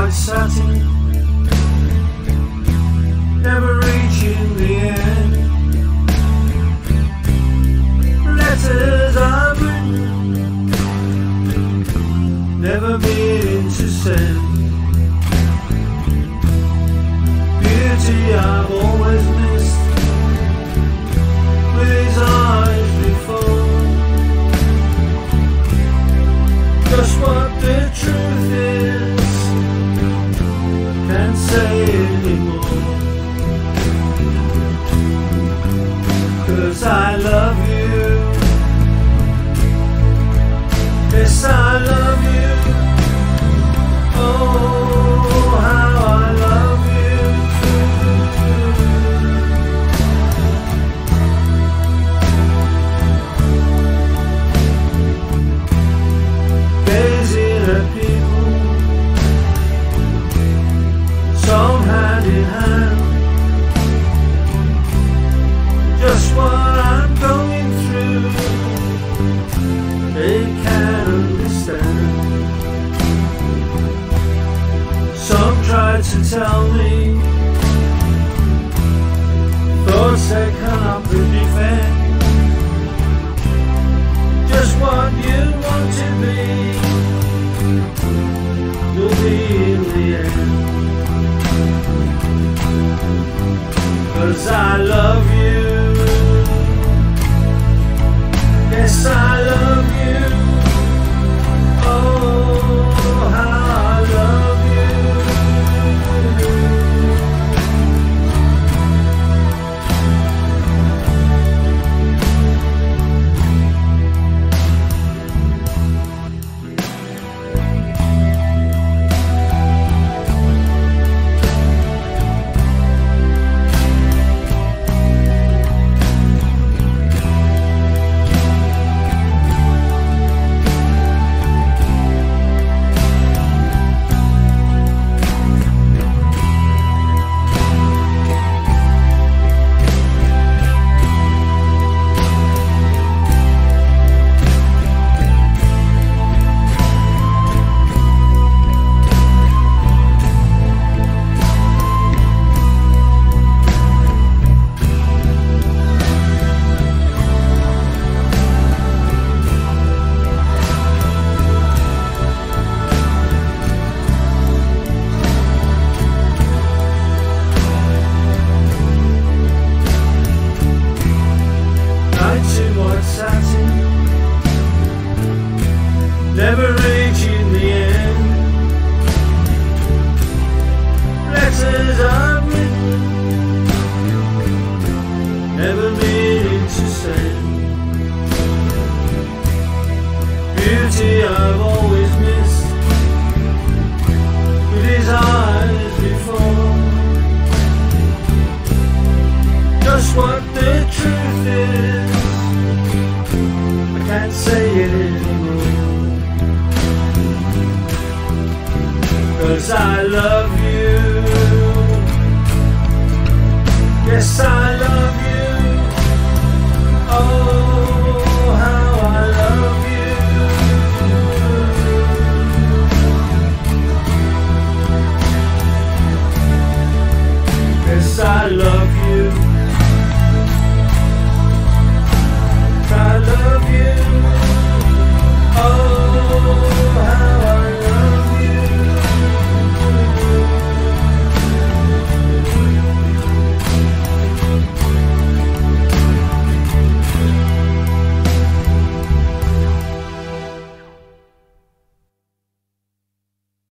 white satin, never reaching the end. Letters I've written, never meaning to send. Beauty I've always missed, with his eyes before. Just what the truth is, can't say anymore. 'Cause I love you, yes I love you. Oh, how I love you too. Gazing at people, song hand in hand, just what I'm going through, they can't understand. Some try to tell me thoughts they cannot defend. Just what you want to be, you'll be in the end. 'Cause I love you, yes I love you. Oh, how I love you. Satin, never reaching the end. Letters I've written, never meaning to send. Beauty I've always missed, with his eyes before. Just what the truth is, can't say it anymore. 'Cause I love you, yes I love you. Oh, how I love you. Yes I love you.